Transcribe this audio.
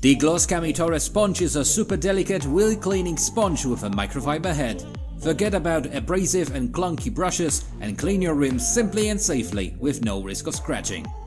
Digloss Kamitore sponge is a super delicate wheel cleaning sponge with a microfiber head. Forget about abrasive and clunky brushes and clean your rims simply and safely with no risk of scratching.